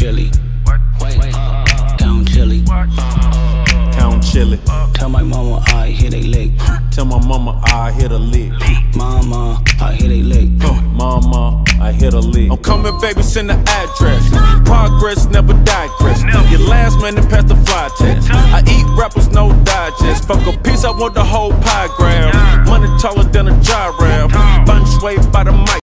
chili. Count chili. Count chili. Tell my mama I hit a lick. Tell my mama I hit a lick. Mama, I hit a lick. Mama, I hit a lick. I'm coming, baby, send the address. Progress never digress. Your last minute past the fly test. I eat rappers, no digest. Fuck a piece, I want the whole pie grab. Money taller than a giraffe. Bunch way by the mic.